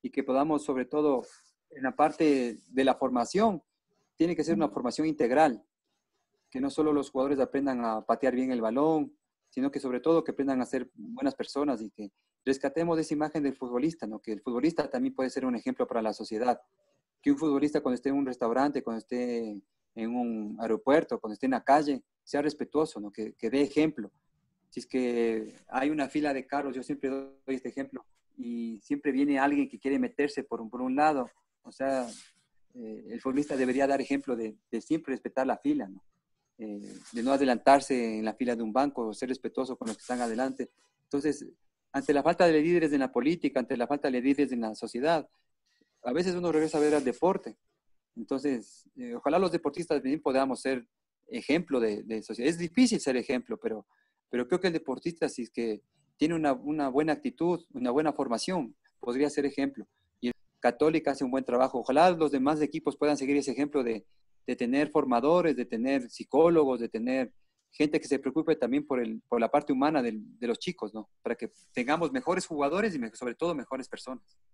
y que podamos, sobre todo, en la parte de la formación, tiene que ser una formación integral, que no solo los jugadores aprendan a patear bien el balón, sino que sobre todo que aprendan a ser buenas personas y que rescatemos esa imagen del futbolista, ¿no? Que el futbolista también puede ser un ejemplo para la sociedad, que un futbolista cuando esté en un restaurante, cuando esté en un aeropuerto, cuando esté en la calle, sea respetuoso, ¿no? Que dé ejemplo. Si es que hay una fila de carros, yo siempre doy este ejemplo, y siempre viene alguien que quiere meterse por un lado, o sea, el futbolista debería dar ejemplo de siempre respetar la fila, ¿no? De no adelantarse en la fila de un banco, ser respetuoso con los que están adelante. Entonces, ante la falta de líderes en la política, ante la falta de líderes en la sociedad, a veces uno regresa a ver al deporte. Entonces, ojalá los deportistas bien podamos ser ejemplo de sociedad. Es difícil ser ejemplo, pero creo que el deportista, si es que tiene una buena actitud, una buena formación, podría ser ejemplo. Y el Católica hace un buen trabajo. Ojalá los demás equipos puedan seguir ese ejemplo de tener formadores, de tener psicólogos, de tener gente que se preocupe también por la parte humana de los chicos, ¿no? Para que tengamos mejores jugadores y sobre todo mejores personas.